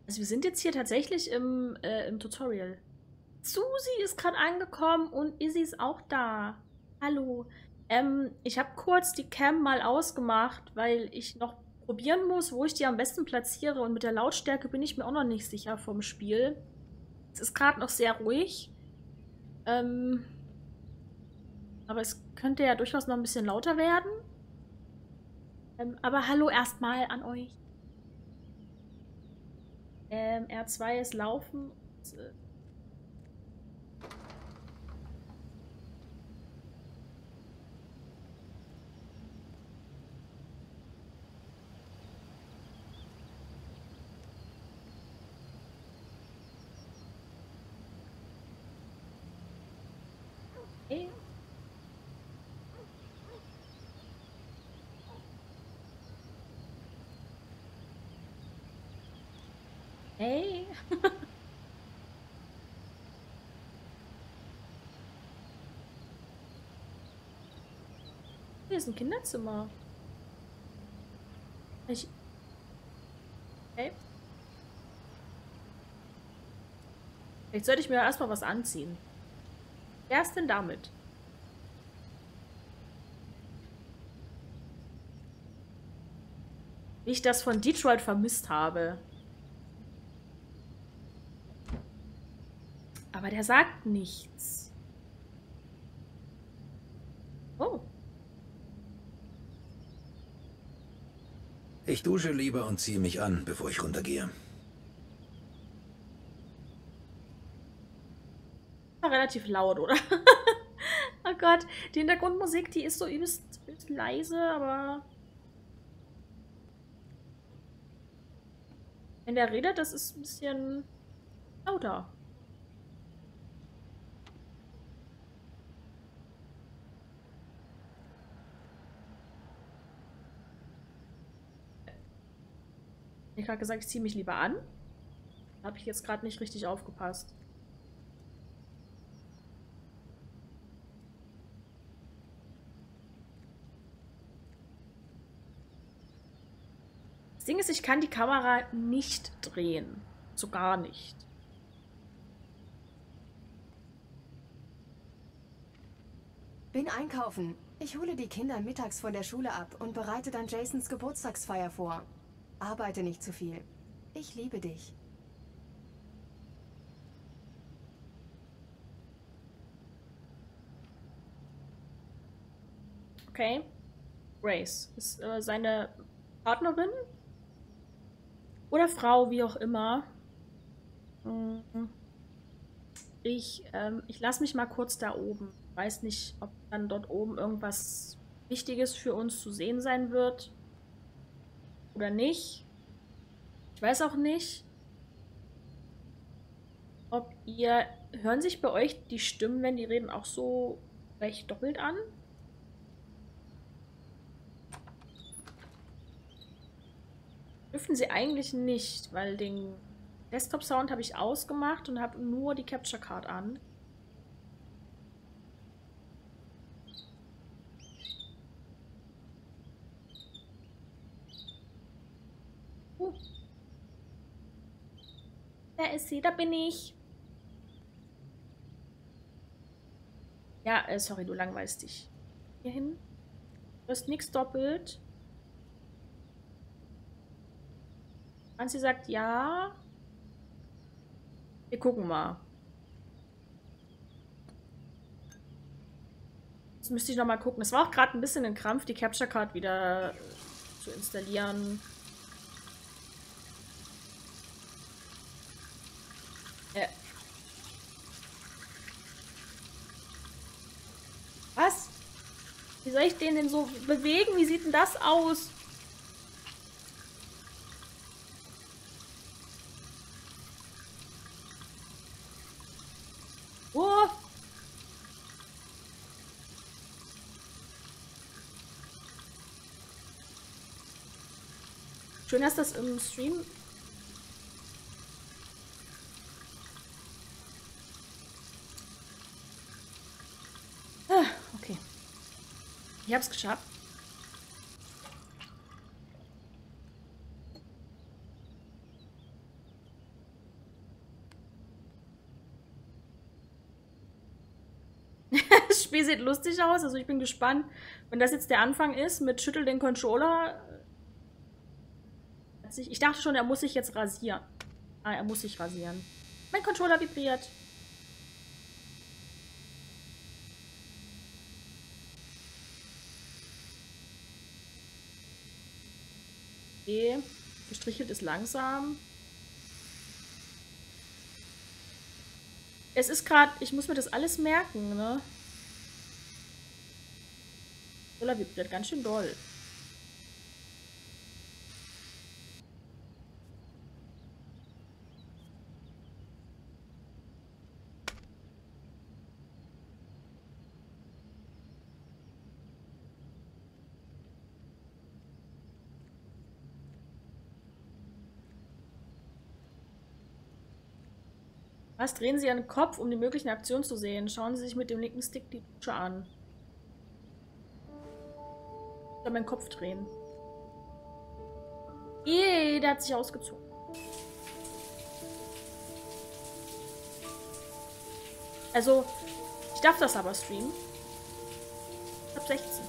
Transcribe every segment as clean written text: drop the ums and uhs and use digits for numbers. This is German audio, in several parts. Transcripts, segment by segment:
Also wir sind jetzt hier tatsächlich im Tutorial. Susi ist gerade angekommen und Izzy ist auch da. Hallo. Ich habe kurz die Cam mal ausgemacht, weil ich noch probieren muss, wo ich die am besten platziere. Und mit der Lautstärke bin ich mir auch noch nicht sicher vom Spiel. Es ist gerade noch sehr ruhig. Ähm, aber es könnte ja durchaus noch ein bisschen lauter werden. Aber hallo erstmal an euch. R2 ist Laufen. Hey. Hey. Hier ist ein Kinderzimmer. Okay. Vielleicht sollte ich mir erstmal was anziehen. Wer ist denn damit? Wie ich das von Detroit vermisst habe. Aber der sagt nichts. Oh. Ich dusche lieber und ziehe mich an, bevor ich runtergehe. War relativ laut, oder? Oh Gott, die Hintergrundmusik, die ist so übelst leise, aber wenn der redet, das ist ein bisschen lauter. Ich habe gerade gesagt, ich ziehe mich lieber an. Da habe ich jetzt gerade nicht richtig aufgepasst. Das Ding ist, ich kann die Kamera nicht drehen. So gar nicht. Bin einkaufen. Ich hole die Kinder mittags von der Schule ab und bereite dann Jasons Geburtstagsfeier vor. Arbeite nicht zu viel. Ich liebe dich. Okay. Grace ist seine Partnerin oder Frau, wie auch immer. Mhm. Ich lasse mich mal kurz da oben. Weiß nicht, ob dann dort oben irgendwas Wichtiges für uns zu sehen sein wird oder nicht. Ich weiß auch nicht, ob ihr... Hören sich bei euch die Stimmen, wenn die reden, auch so recht doppelt an? Dürften sie eigentlich nicht, weil den Desktop-Sound habe ich ausgemacht und habe nur die Capture Card an. Uh. Da ist sie, da bin ich. Ja, sorry, du langweilst dich. Hier hin. Du hast nichts doppelt. Franzi sagt ja. Wir gucken mal. Jetzt müsste ich noch mal gucken. Es war auch gerade ein bisschen ein Krampf, die Capture Card wieder zu installieren. Was? Wie soll ich den denn so bewegen? Wie sieht denn das aus? Oh! Schön, dass das im Stream... Ah, okay. Ich hab's geschafft. Spiel sieht lustig aus. Also ich bin gespannt, wenn das jetzt der Anfang ist mit Schüttel den Controller. Ich dachte schon, er muss sich jetzt rasieren. Ah, er muss sich rasieren. Mein Controller vibriert. Okay. Gestrichelt ist langsam. Es ist gerade, ich muss mir das alles merken, ne? Controller vibriert ganz schön doll. Was? Drehen Sie Ihren Kopf, um die möglichen Aktionen zu sehen. Schauen Sie sich mit dem linken Stick die Dusche an. Ich soll meinen Kopf drehen. Der hat sich ausgezogen. Also, ich darf das aber streamen. Ab 16.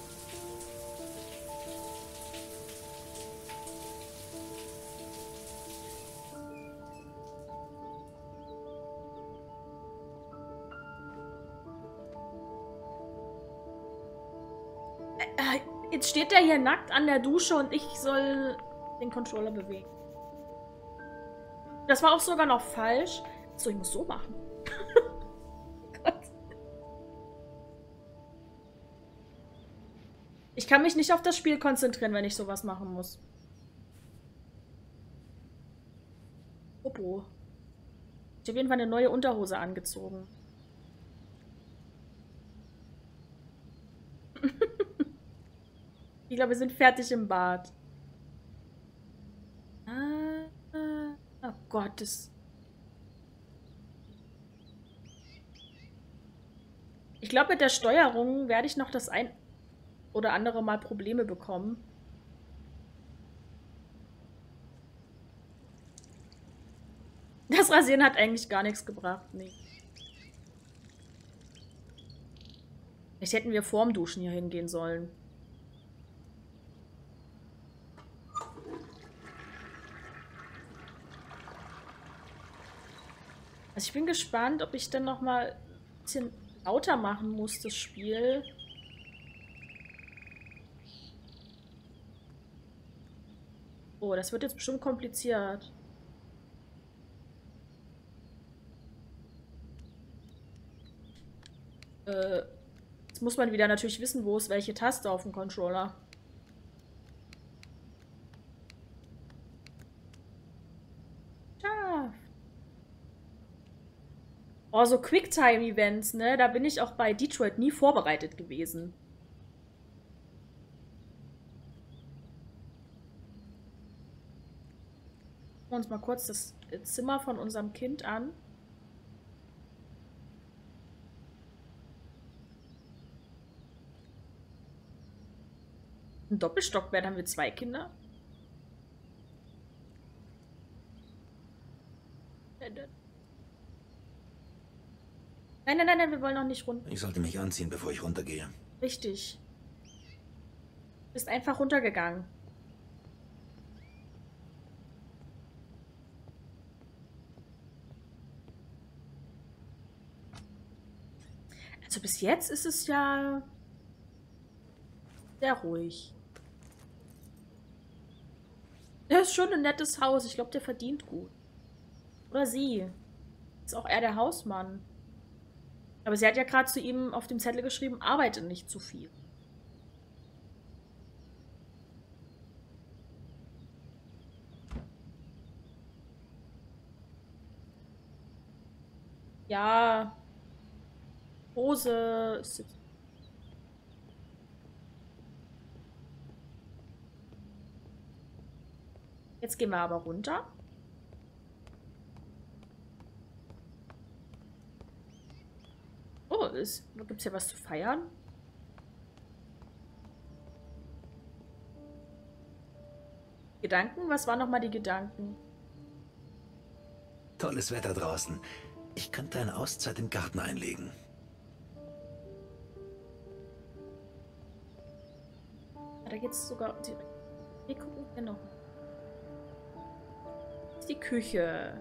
Jetzt steht der hier nackt an der Dusche und ich soll den Controller bewegen. Das war auch sogar noch falsch. So, ich muss so machen. Gott. Ich kann mich nicht auf das Spiel konzentrieren, wenn ich sowas machen muss. Popo. Ich habe auf jeden Fall eine neue Unterhose angezogen. Ich glaube, wir sind fertig im Bad. Oh Gott, das... Ich glaube, mit der Steuerung werde ich noch das ein oder andere Mal Probleme bekommen. Das Rasieren hat eigentlich gar nichts gebracht. Nee. Vielleicht hätten wir vorm Duschen hier hingehen sollen. Also ich bin gespannt, ob ich dann noch mal ein bisschen lauter machen muss, das Spiel. Oh, das wird jetzt bestimmt kompliziert. Jetzt muss man wieder natürlich wissen, wo ist welche Taste auf dem Controller. Oh, so Quicktime-Events, ne? Da bin ich auch bei Detroit nie vorbereitet gewesen. Schauen wir uns mal kurz das Zimmer von unserem Kind an. Ein Doppelstockbett, haben wir 2 Kinder? Nein, nein, nein, nein, wir wollen noch nicht runter. Ich sollte mich anziehen, bevor ich runtergehe. Richtig. Du bist einfach runtergegangen. Also bis jetzt ist es ja sehr ruhig. Der ist schon ein nettes Haus. Ich glaube, der verdient gut. Oder sie. Ist auch er der Hausmann. Aber sie hat ja gerade zu ihm auf dem Zettel geschrieben, arbeite nicht zu viel. Ja. Hose ist jetzt... Jetzt gehen wir aber runter. Oh, gibt es hier was zu feiern? Gedanken? Was waren nochmal die Gedanken? Tolles Wetter draußen. Ich könnte eine Auszeit im Garten einlegen. Da geht's sogar direkt. Wir gucken hier noch. Das ist die Küche.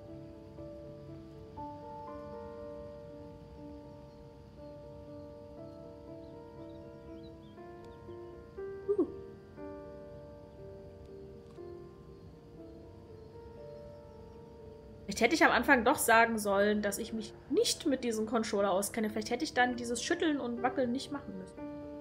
Vielleicht hätte ich am Anfang doch sagen sollen, dass ich mich nicht mit diesem Controller auskenne. Vielleicht hätte ich dann dieses Schütteln und Wackeln nicht machen müssen.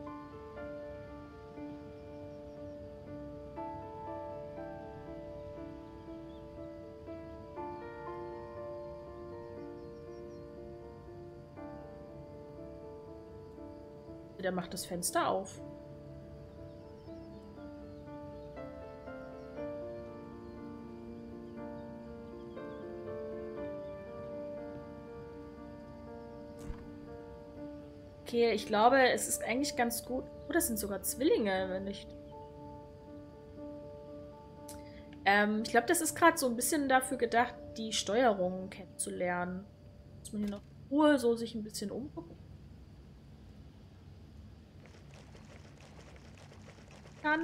Der macht das Fenster auf. Okay, ich glaube, es ist eigentlich ganz gut. Oh, das sind sogar Zwillinge, wenn nicht. Ich glaube, das ist gerade so ein bisschen dafür gedacht, die Steuerung kennenzulernen. Muss man hier noch in Ruhe so sich ein bisschen umgucken kann.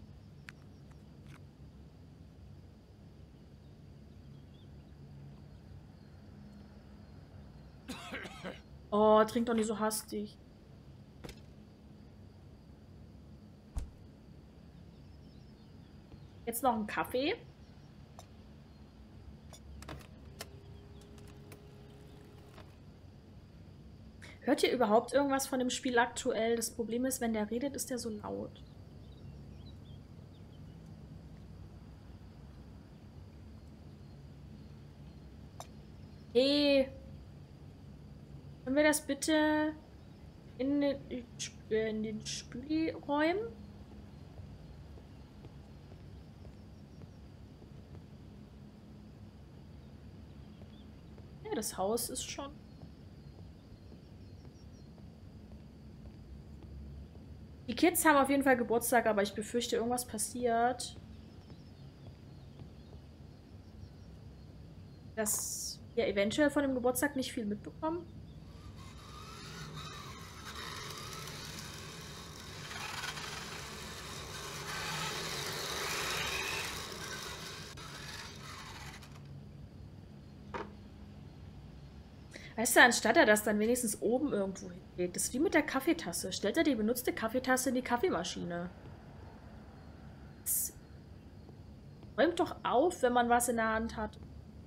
Oh, trink doch nicht so hastig. Jetzt noch einen Kaffee. Hört ihr überhaupt irgendwas von dem Spiel aktuell? Das Problem ist, wenn der redet, ist der so laut. Hey. Können wir das bitte in den Spüli räumen? Ja, das Haus ist schon... Die Kids haben auf jeden Fall Geburtstag, aber ich befürchte, irgendwas passiert. Dass wir eventuell von dem Geburtstag nicht viel mitbekommen. Weißt du, anstatt er das dann wenigstens oben irgendwo hinlegt, das ist wie mit der Kaffeetasse. Stellt er die benutzte Kaffeetasse in die Kaffeemaschine. Das räumt doch auf, wenn man was in der Hand hat.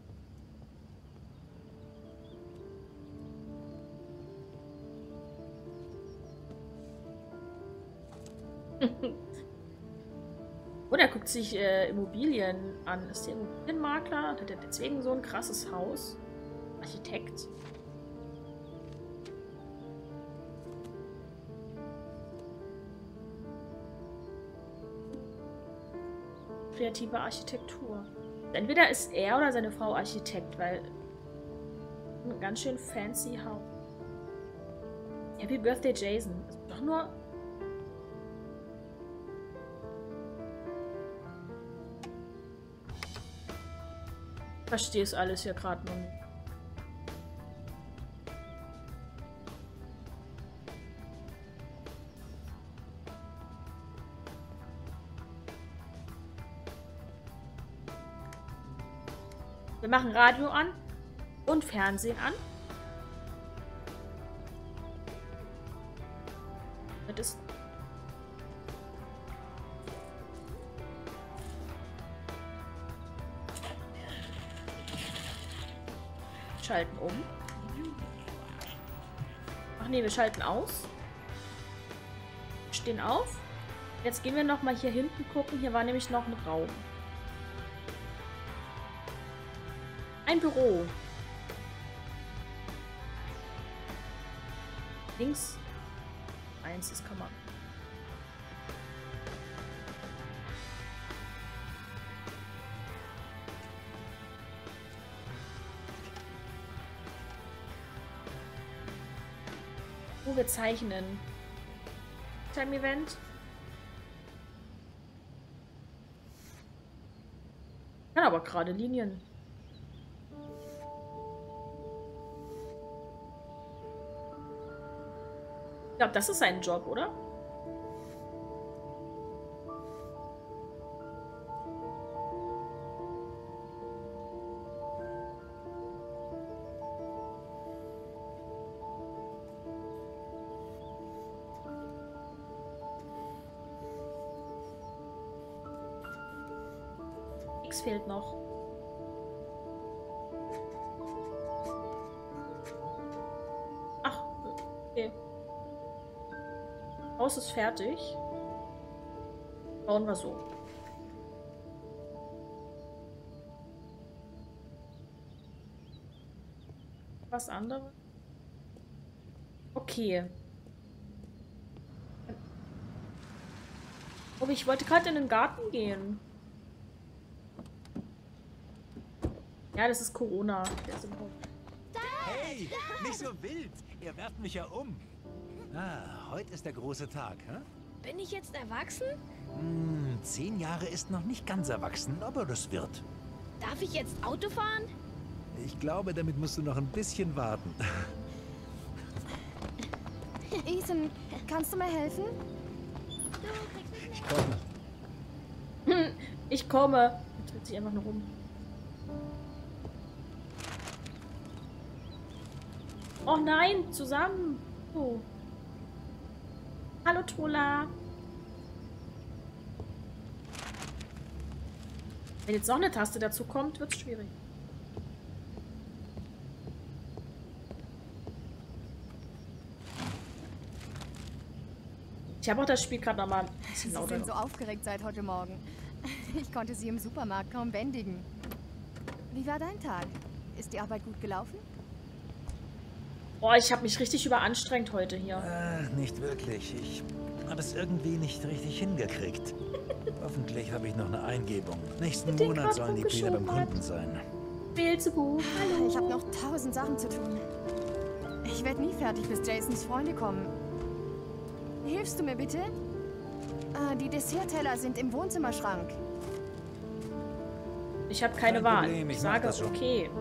Und er guckt sich Immobilien an. Ist der Immobilienmakler? Hat er deswegen so ein krasses Haus? Architekt? Kreative Architektur. Entweder ist er oder seine Frau Architekt, weil ein ganz schön fancy Haus. Happy Birthday, Jason. Ist doch nur... Ich verstehe es alles hier gerade noch nicht. Wir machen Radio an und Fernsehen an. Das ist... Schalten um. Ach nee, wir schalten aus. Stehen auf. Jetzt gehen wir noch mal hier hinten gucken. Hier war nämlich noch ein Raum. Ein Büro. Links. Eins ist Kammer. Wo wir zeichnen. Time Event. Kann aber gerade Linien. Ich glaube, das ist sein Job, oder? X fehlt noch. Ach, okay. Haus ist fertig. Bauen wir so. Was anderes? Okay. Oh, ich wollte gerade in den Garten gehen. Ja, das ist Corona. Der ist im Hof. Hey, nicht so wild. Ihr werft mich ja um. Ah, heute ist der große Tag, hä? Bin ich jetzt erwachsen? 10 Jahre ist noch nicht ganz erwachsen, aber das wird. Darf ich jetzt Auto fahren? Ich glaube, damit musst du noch ein bisschen warten. Ethan, kannst du mir helfen? Ich komme. Ich komme. Er dreht sich einfach nur rum. Oh nein, zusammen. Oh. Hallo, Tola. Wenn jetzt noch eine Taste dazu kommt, wird es schwierig. Ich habe auch das Spiel gerade nochmal ein bisschen Sie lauter. sind so aufgeregt seit heute Morgen. Ich konnte sie im Supermarkt kaum bändigen. Wie war dein Tag? Ist die Arbeit gut gelaufen? Oh, ich habe mich richtig überanstrengt heute hier. Nicht wirklich. Ich habe es irgendwie nicht richtig hingekriegt. Hoffentlich habe ich noch eine Eingebung. Nächsten Den Monat sollen die Pläne beim Quadro Kunden sein. Beelzebub, hallo. Ich habe noch 1000 Sachen zu tun. Ich werde nie fertig, bis Jasons Freunde kommen. Hilfst du mir bitte? Die Dessertteller sind im Wohnzimmerschrank. Ich habe keine Kein Wahl. Problem, ich Ich mach sage, das schon. okay.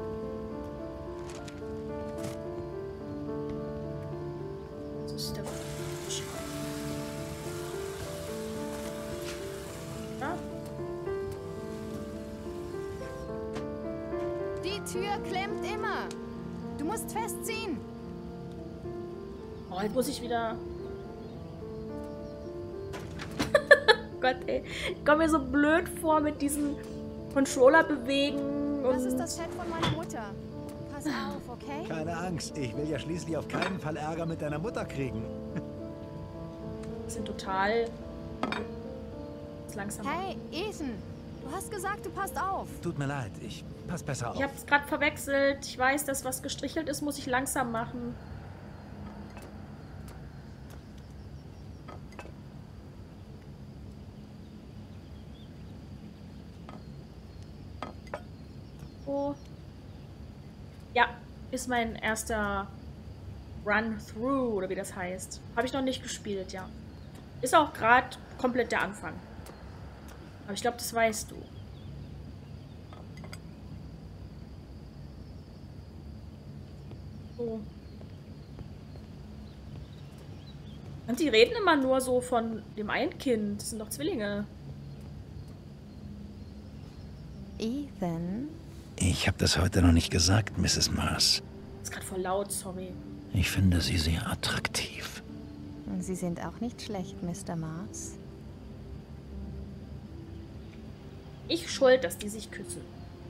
Das ist der ja? Die Tür klemmt immer. Du musst festziehen. Oh, jetzt muss ich wieder... Gott, ey. Ich komme mir so blöd vor mit diesen Controller bewegen. Das ist Und das Chat von meiner Mutter. Pass auf, okay? Keine Angst, ich will ja schließlich auf keinen Fall Ärger mit deiner Mutter kriegen. sind total... langsam. Hey, Ethan. Du hast gesagt, du passt auf. Tut mir leid, ich pass besser auf. Ich habe es gerade verwechselt. Ich weiß, dass was gestrichelt ist, muss ich langsam machen. Oh. Ja, ist mein erster Run-Through, oder wie das heißt. Habe ich noch nicht gespielt, ja. Ist auch gerade komplett der Anfang. Aber ich glaube, das weißt du. So. Und die reden immer nur so von dem einen Kind. Das sind doch Zwillinge. Ethan? Ich habe das heute noch nicht gesagt, Mrs. Mars. Ist gerade voll laut, sorry. Ich finde sie sehr attraktiv. Sie sind auch nicht schlecht, Mr. Mars. Ich schuld, dass die sich küssen.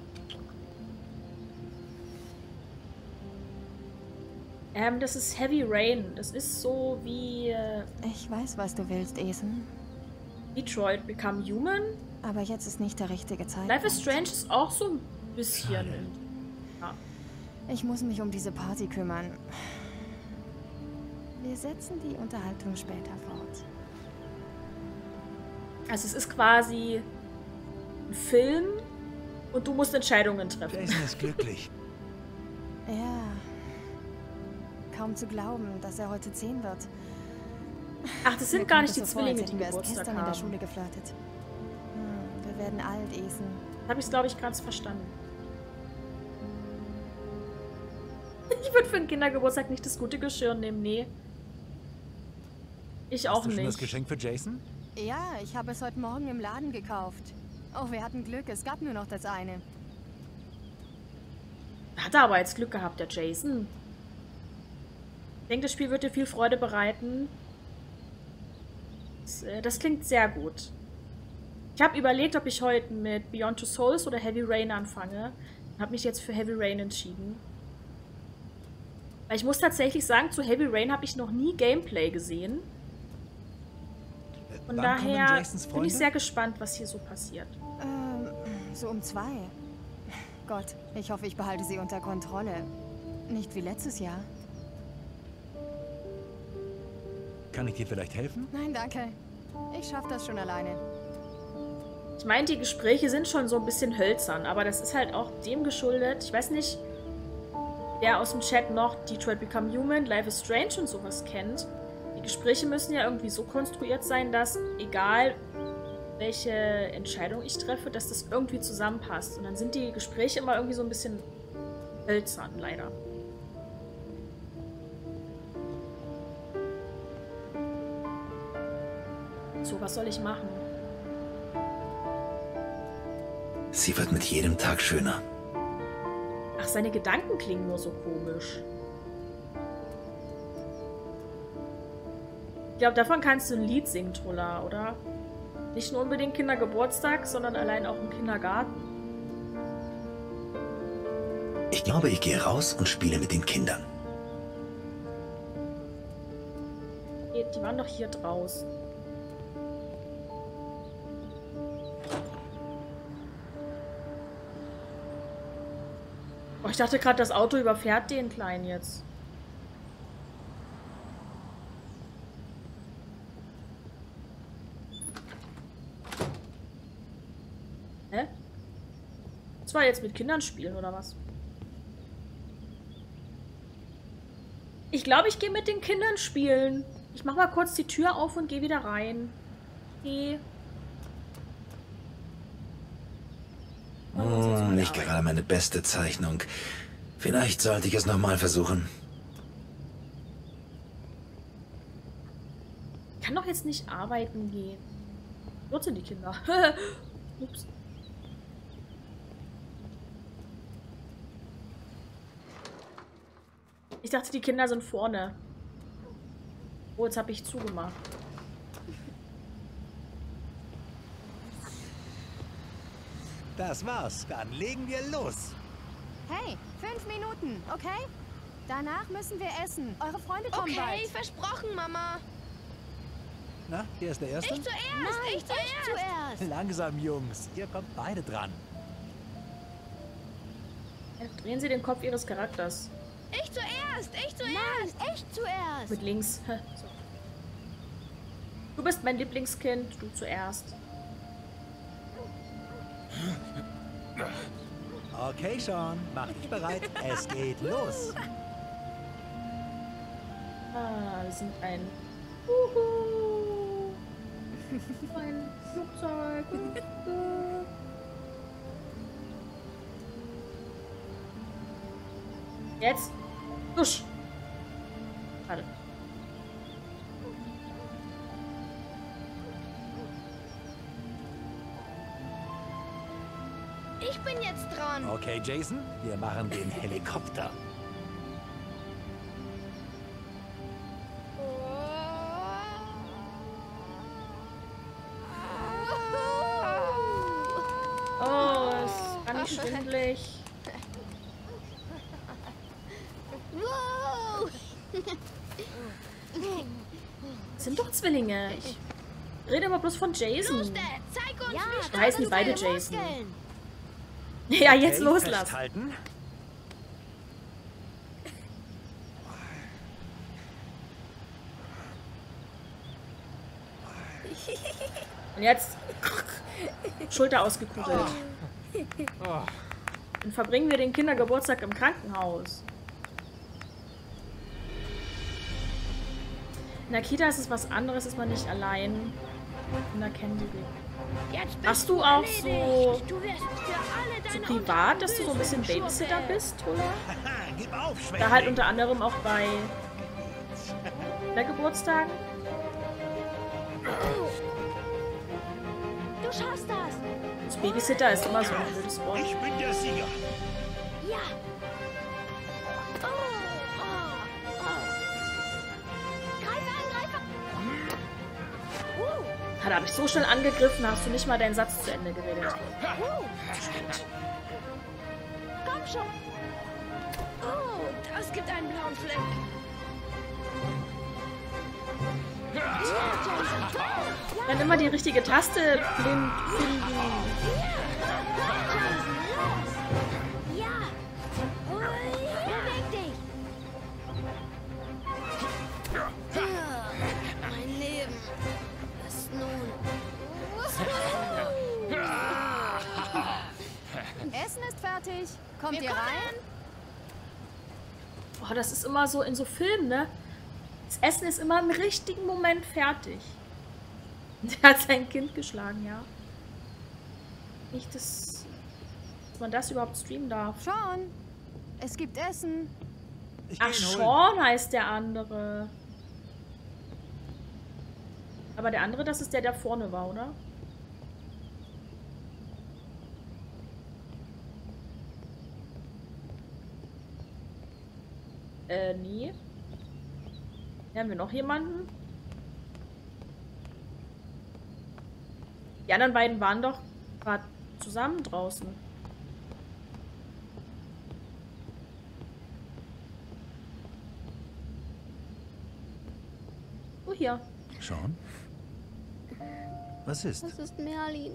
Das ist Heavy Rain. Das ist so wie Ich weiß, was du willst, Ethan. Detroit Become Human. Aber jetzt ist nicht der richtige Zeitpunkt. Life is Strange ist auch so ein bisschen. Ja. Ich muss mich um diese Party kümmern. Wir setzen die Unterhaltung später fort. Also es ist quasi ein Film und du musst Entscheidungen treffen. Jason ist glücklich. Ja. Kaum zu glauben, dass er heute 10 wird. Ach, das sind Mir gar kommt nicht die es so vor, als Zwillinge, die hätten wir erst Geburtstag gestern in der haben. Schule geflirtet. Wir werden alt, Ethan. Das habe ich, glaube ich, ganz verstanden. Ich würde für einen Kindergeburtstag nicht das gute Geschirr nehmen, nee. Ich auch Hast du schon das nicht. Geschenk für Jason? Ja, ich habe es heute Morgen im Laden gekauft. Oh, wir hatten Glück, es gab nur noch das eine. Hat er aber jetzt Glück gehabt, der Jason. Ich denke, das Spiel wird dir viel Freude bereiten. Das klingt sehr gut. Ich habe überlegt, ob ich heute mit Beyond Two Souls oder Heavy Rain anfange. Und habe mich jetzt für Heavy Rain entschieden. Weil ich muss tatsächlich sagen, zu Heavy Rain habe ich noch nie Gameplay gesehen. Von daher bin ich sehr gespannt, was hier so passiert. So um 2. Gott, ich hoffe, ich behalte sie unter Kontrolle. Nicht wie letztes Jahr. Kann ich dir vielleicht helfen? Nein, danke. Ich schaffe das schon alleine. Ich meine, die Gespräche sind schon so ein bisschen hölzern, aber das ist halt auch dem geschuldet. Ich weiß nicht, wer aus dem Chat noch Detroit Become Human, Life is Strange und sowas kennt. Die Gespräche müssen ja irgendwie so konstruiert sein, dass egal welche Entscheidung ich treffe, dass das irgendwie zusammenpasst. Und dann sind die Gespräche immer irgendwie so ein bisschen hölzern, leider. So, was soll ich machen? Sie wird mit jedem Tag schöner. Ach, seine Gedanken klingen nur so komisch. Ich glaube, davon kannst du ein Lied singen, Trulla, oder? Nicht nur unbedingt Kindergeburtstag, sondern allein auch im Kindergarten. Ich glaube, ich gehe raus und spiele mit den Kindern. Die waren doch hier draußen. Oh, ich dachte gerade, das Auto überfährt den Kleinen jetzt. Hä? Das war jetzt mit Kindern spielen, oder was? Ich glaube, ich gehe mit den Kindern spielen. Ich mache mal kurz die Tür auf und gehe wieder rein. Okay. Nicht gerade meine beste Zeichnung. Vielleicht sollte ich es nochmal versuchen. Ich kann doch jetzt nicht arbeiten gehen. Dort sind die Kinder. Ups. Ich dachte, die Kinder sind vorne. Oh, jetzt habe ich zugemacht. Das war's. Dann legen wir los. Hey, 5 Minuten, okay? Danach müssen wir essen. Eure Freunde kommen Okay, bald. versprochen, Mama. Na, wer ist der Erste? Ich zuerst, Nein, ich zuerst. Langsam, Jungs. Ihr kommt beide dran. Drehen Sie den Kopf Ihres Charakters. Ich zuerst, ich zuerst. Nein, echt zuerst. Mit links. So. Du bist mein Lieblingskind, du zuerst. Okay, Sean. Mach dich bereit. Es geht los. Ah, wir sind ein... Uhu. Ein Flugzeug. Jetzt. Dusch. Schade. Ich bin jetzt dran. Okay, Jason. Wir machen den Helikopter. Oh, ist ganz schwindelig. Wow. Das sind doch Zwillinge. Ich rede aber bloß von Jason. Los, Dad, zeig uns, Ja, wie Da stark heißen die du beide deine Jason. Muskeln. Ja, jetzt Okay, loslassen. festhalten. Und jetzt Schulter ausgekugelt. Oh. Dann verbringen wir den Kindergeburtstag im Krankenhaus. In der Kita ist es was anderes, ist man nicht allein. Kinder kennen die Dinge. Jetzt bist Hast du auch erledigt. so- Du wirst für alle So deine privat, dass du so ein bisschen Unterhosen Babysitter schubsen. bist, oder? Haha, gib auf, Schwächling. Da halt unter anderem auch bei Kindergeburtstagen. Du schaffst das. Das Babysitter ist immer so ein blödes Wort. Ich bin der Sieger. Ja. Oh, oh. Greif an, greif an. Da habe ich so schnell angegriffen, hast du nicht mal deinen Satz zu Ende geredet. Komm schon. Oh, das gibt einen blauen Fleck. Ja, Jason, toll. Dann immer die richtige Taste blind finden. Jason, los. Ja. Hui, beweg dich. Mein Leben ist nun... Essen ist fertig. Kommt ihr rein? Oh, das ist immer so in so Filmen, ne? Das Essen ist immer im richtigen Moment fertig. Der hat sein Kind geschlagen, ja. Nicht, dass man das überhaupt streamen darf. Sean, es gibt Essen. Ich Ach, geh ihn holen. Sean heißt der andere. Aber der andere, das ist der, der vorne war, oder? Nee. Haben wir noch jemanden? Die anderen beiden waren doch gerade zusammen draußen. Oh, hier. Sean? Was ist? Das ist Merlin.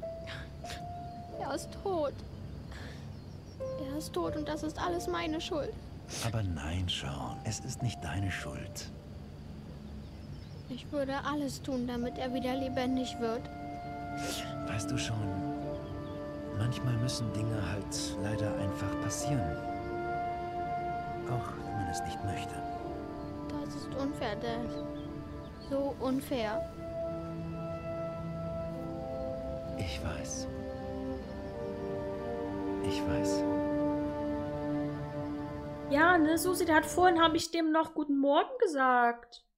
Er ist tot. Er ist tot und das ist alles meine Schuld. Aber nein, Sean. Es ist nicht deine Schuld. Ich würde alles tun, damit er wieder lebendig wird. Weißt du schon, manchmal müssen Dinge halt leider einfach passieren. Auch wenn man es nicht möchte. Das ist unfair, Dad. So unfair. Ich weiß. Ich weiß. Ja, ne, Susi, der hat vorhin, habe ich dem noch Guten Morgen gesagt.